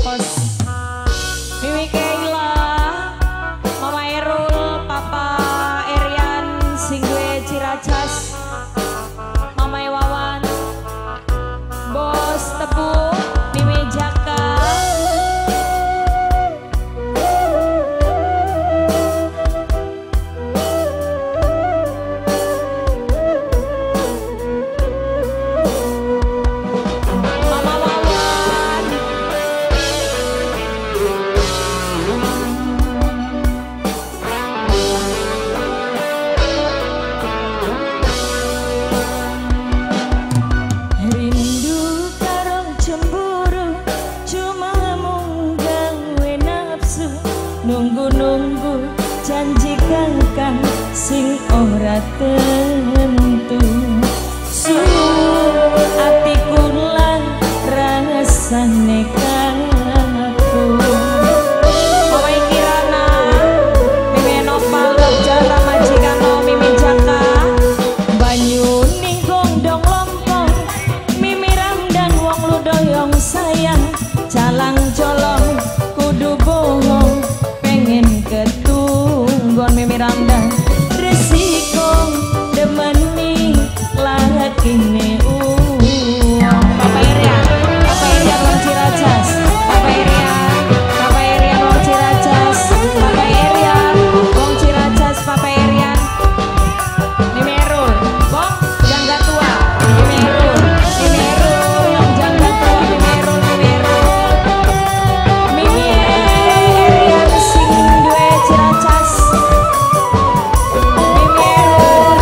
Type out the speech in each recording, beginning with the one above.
Bos Mimi Keila, Mama Erul, Papa Erian, Singwe Ciracas, Mama Wawan, Bos Tebu, Mimi Jaka. Nunggu-nunggu janji kangkang sing ora tentu. Suruh atiku lan rasane kaku. Mama Kirana, Mimi Nopal, Jara Majikano, Mimi Jaka. Banyu ning gondong lompong, Mimi Ramdan wong ludoyong sayang. Calang colong kudu bohong, pengen ketunggon Mimi Ramdan. Resiko demeni lakine Papa Irian, Papa Irian wong Ciracas, Papa Irian, Papa Irian wong Ciracas, Papa Irian wong Ciracas, Papa Irian. Mimi Erul, Bong jangga tua, Mimi Erul, Mimi Erul yang jangga tua, Mimi Erul, Mimi Erul. Mimi Erian sing duwe Ciracas. Mimi Erul.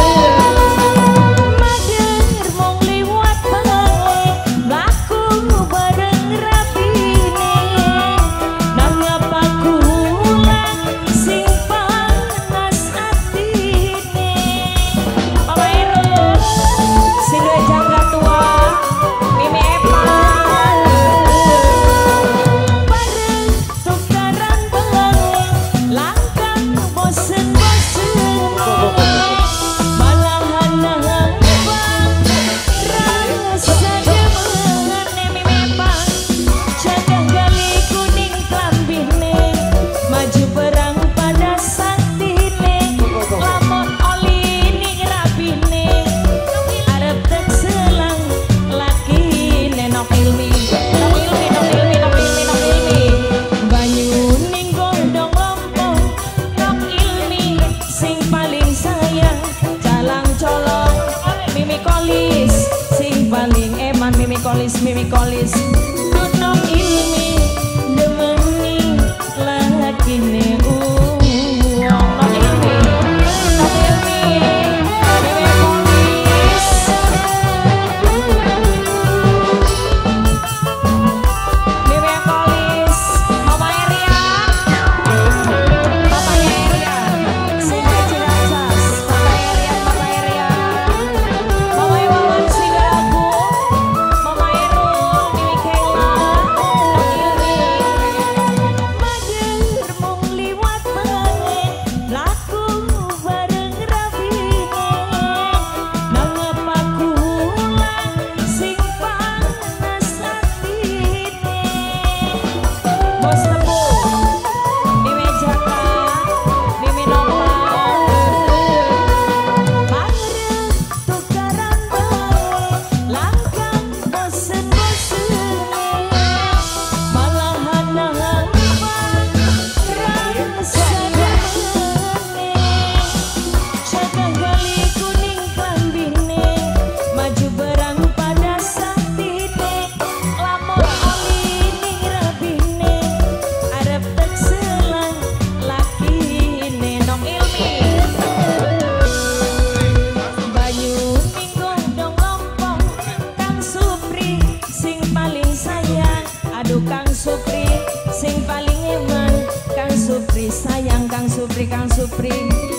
mader mong liwat bae, mlaku bareng rapine. Nang apa kulang sing panas atine. Mama Erul, sing duwe jangga tua, Mimi Epan. Bareng tukaran bae, langkah bosen-bosen. Malahan nang rasa demene Mimi Epan. Jaga gali kuning klambine, maju perang pada saktine. Lamun oli ning rapine, arep tek selang lakine. Nok ilmi, nok ilmi, nok ilmi, nok ilmi, nok ilmi. Banyu ning gondong lompong, nok ilmi sing paling sayang. Calang colong Mimi Kolis, sing paling eman Mimi Kolis, Mimi Kolis. Nok ilmi demeni lakine nok ilmi, nok ilmi, Mimi Kolis. Mimi Kolis, Mama Erian, Papa Erian, sing Ciracas, Papa Erian, Papa Erian. Mama Wawan sing lagu, Mama Erul, Mimi Keila, Nok Ilmi. mader mong liwat bae, laku bareng rapine. Nang apa kulang sing panas atine. Bos Tebu, Mimi Jaka, Mimi Nopal. Bareng tukaran bae, langkah bosen-bosen. Malahan nang rasa demene. Jaga gali kuning klambine, maju berang pada saktine. Lamun oli ning rapine, arep tek selang lakine. Nok Ilmi, Banyu ning gondong lompong, Kang Supri sing paling sayang. Aduh Kang Supri sing paling eman, Kang Supri sayang, Kang Supri, Kang Supri.